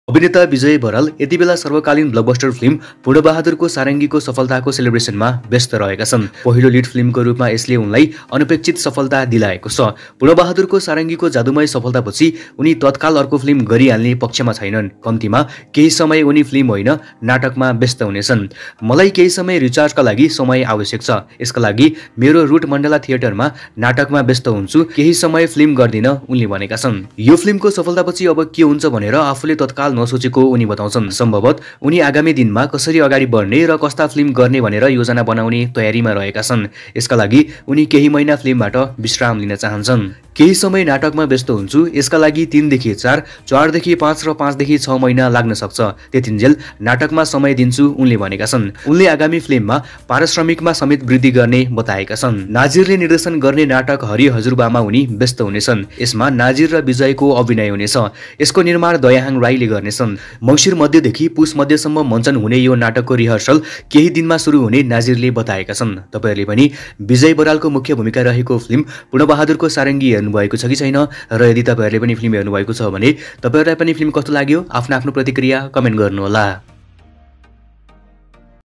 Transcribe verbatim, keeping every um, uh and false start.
अभिनेता विजय बराल यति बेला सर्वकालीन ब्लकबस्टर फिल्म पूर्णबहादुरको सारङ्गीको सफलताको सेलिब्रेसनमा व्यस्त रहेका छन्। पहिलो लिड फिल्मको रूपमा यसले उनलाई अनपेक्षित सफलता दिलाएको छ। पूर्णबहादुरको सारङ्गीको जादुमय सफलतापछि उनी तत्काल अर्को फिल्म गरिहाल्ने पक्षमा छैनन्। कम्तीमा केही समय उनी फिल्म होइन नाटकमा व्यस्त हुनेछन्। मलाई केही समय रिचार्जका लागि समय आवश्यक छ, यसका लागि मेरो रुट मण्डला थिएटरमा नाटकमा व्यस्त हुन्छु, केही समय फिल्म गर्दिन, उनले भनेका छन्। यो फिल्मको सफलतापछि अब के हुन्छ भनेर आफूले तत्काल नसोचेको उनी बताउँछन्। सम्भवत उनी आगामी दिनमा कसरी अगाडि बढ्ने र कस्ता फिल्म गर्ने भनेर योजना बनाउने तयारीमा रहेका छन्। यसका लागि उनी केही महिना फिल्मबाट विश्राम लिन चाहन्छन्। केही समय नाटकमा व्यस्त हुन्छु, यसका लागि तीनदेखि चार, चारदेखि पाँच र पाँचदेखि छ महिना लाग्न सक्छ। त्यतिन्जेल नाटकमा समय दिन्छु, उनले भनेका छन्। उनले आगामी फिल्ममा पारिश्रमिकमा समेत वृद्धि गर्ने बताएका छन्। नाजिरले निर्देशन गर्ने नाटक हरि हजुरबामा उनी व्यस्त हुनेछन्। यसमा नाजिर र विजयको अभिनय हुनेछ। यसको निर्माण दयाहाङ राईले गर्नेछन्। मङ्सिर मध्यदेखि पुष मध्यसम्म मञ्चन हुने यो नाटकको रिहर्सल केही दिनमा सुरु हुने नाजिरले बताएका छन्। तपाईहरुले पनि विजय बरालको मुख्य भूमिका रहेको फिल्म पूर्णबहादुरको सारङ्गी हेर्नु भएको छ कि छैन, र यदि तपाईहरुले पनि फिल्म हेर्नु भएको छ भने तपाईहरुलाई पनि फिल्म कस्तो लाग्यो आफ्नो आफ्नो प्रतिक्रिया कमेन्ट गर्नुहोला।